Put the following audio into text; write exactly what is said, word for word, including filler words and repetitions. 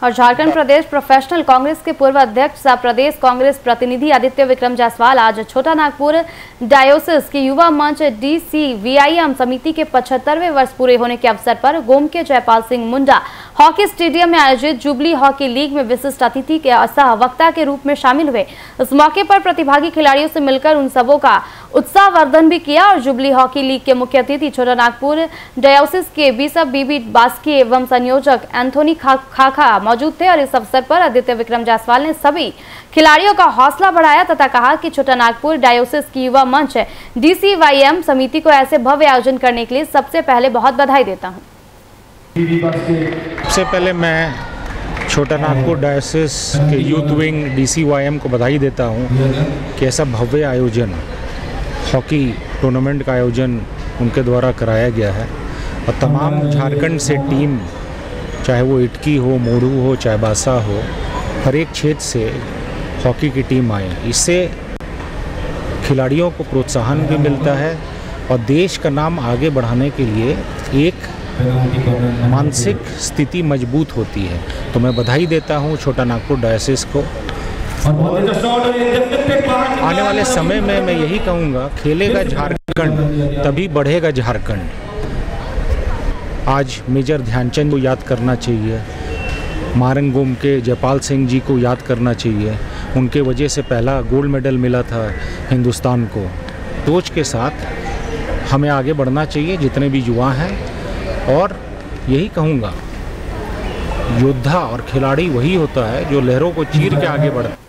और झारखंड प्रदेश प्रोफेशनल कांग्रेस के पूर्व अध्यक्ष सह प्रदेश कांग्रेस प्रतिनिधि आदित्य विक्रम जायसवाल आज छोटा नागपुर डायोसिस की युवा मंच D C V I M समिति के पचहत्तरवें वर्ष पूरे होने के अवसर पर गोम के जयपाल सिंह मुंडा हॉकी स्टेडियम में आयोजित जुबली हॉकी लीग में विशिष्ट अतिथि के सह वक्ता के रूप में शामिल हुए। इस मौके पर प्रतिभागी खिलाड़ियों से मिलकर उन सबों का उत्साहवर्धन भी किया और जुबली हॉकी लीग के मुख्य अतिथि छोटा नागपुर डायोसिस के बिशप बीबी बास्की एवं संयोजक एंथोनी खा, खाखा मौजूद थे और इस अवसर पर आदित्य विक्रम जायसवाल ने सभी खिलाड़ियों का हौसला बढ़ाया तथा कहा कि छोटा नागपुर डायोसिस की युवा मंच D C V I M समिति को ऐसे भव्य आयोजन करने के लिए सबसे पहले बहुत बधाई देता हूँ। सबसे पहले मैं छोटा नागपुर डायोसिस के youth wing D C V I M को बधाई देता हूँ कि ऐसा भव्य आयोजन हॉकी टूर्नामेंट का आयोजन उनके द्वारा कराया गया है और तमाम झारखंड से टीम, चाहे वो इटकी हो, मोड़ू हो, चाहे बासा हो, हर एक क्षेत्र से हॉकी की टीम आए। इससे खिलाड़ियों को प्रोत्साहन भी मिलता है और देश का नाम आगे बढ़ाने के लिए एक मानसिक स्थिति मजबूत होती है। तो मैं बधाई देता हूँ छोटा नागपुर डायोसिस को। आने वाले समय में मैं यही कहूँगा, खेलेगा झारखंड तभी बढ़ेगा झारखंड। आज मेजर ध्यानचंद को याद करना चाहिए, मारंगोम के जयपाल सिंह जी को याद करना चाहिए। उनके वजह से पहला गोल्ड मेडल मिला था हिंदुस्तान को। सोच के साथ हमें आगे बढ़ना चाहिए जितने भी युवा हैं, और यही कहूँगा, योद्धा और खिलाड़ी वही होता है जो लहरों को चीर के आगे बढ़ता है।